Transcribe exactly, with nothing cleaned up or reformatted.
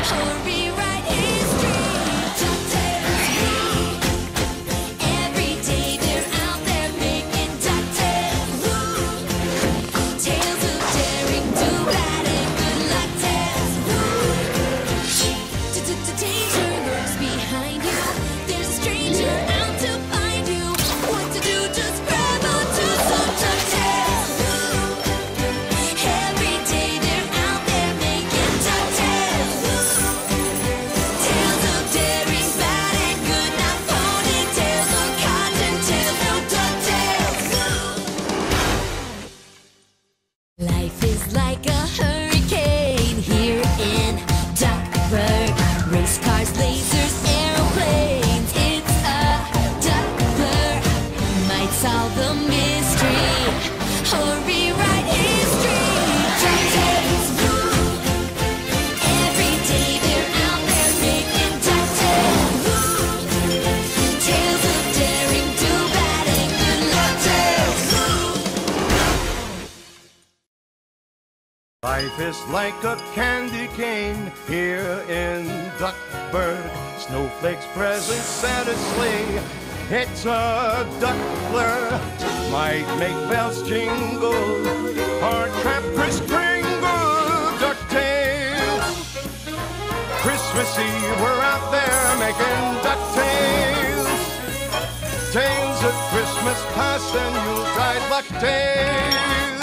or rewrite history. DuckTales. Every day they're out there making DuckTales. Tales of daring, do bad and good luck tales. Danger lurks behind you. There's a stranger out to find you. What to do? Just grab onto some DuckTales. Every day they're out there making DuckTales. Tales of daring, bad and good, not ponytails or cottontails. No DuckTales. Life is like a hurricane here in Duckburg. Race cars, lasers, aeroplanes. It's a duck blur. Might solve the mystery or rewrite history. DuckTales. Every day they're out there making DuckTales. Tales of daring, do bad and good luck tales. Life is like a candy cane here in Duckburg. Snowflakes present Santa's sleigh. It's a duck blur. Might make bells jingle or trap Kris Kringle. DuckTales. Christmas Eve, we're out there making DuckTales. Tales of Christmas past and Yuletide luck tales.